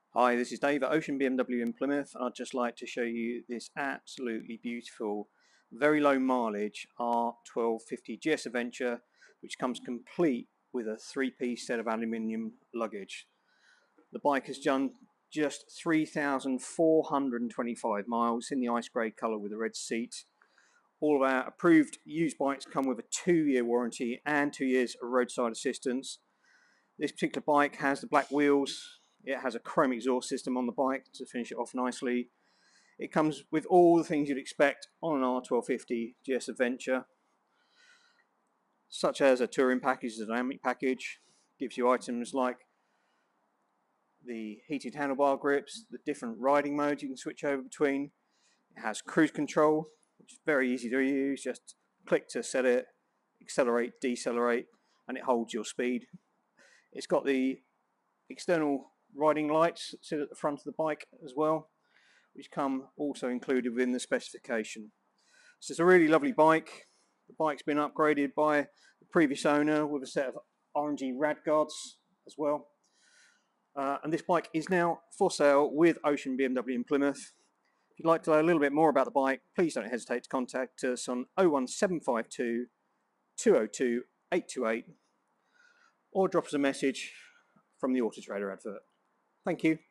Hi, this is Dave at Ocean BMW in Plymouth. I'd just like to show you this absolutely beautiful, very low mileage R1250GS Adventure, which comes complete with a three-piece set of aluminium luggage. The bike has done just 3,425 miles in the ice grey colour with a red seat. All of our approved used bikes come with a 2-year warranty and 2 years of roadside assistance. This particular bike has the black wheels. It has a chrome exhaust system on the bike to finish it off nicely. It comes with all the things you'd expect on an R1250 GS Adventure, such as a touring package, a dynamic package. Gives you items like the heated handlebar grips, the different riding modes you can switch over between. It has cruise control, which is very easy to use. Just click to set it, accelerate, decelerate, and it holds your speed. It's got the external riding lights that sit at the front of the bike as well, which come also included within the specification. So it's a really lovely bike. The bike's been upgraded by the previous owner with a set of orangey rad guards as well. And this bike is now for sale with Ocean BMW in Plymouth. If you'd like to know a little bit more about the bike, please don't hesitate to contact us on 01752 202 828 or drop us a message from the Auto Trader advert. Thank you.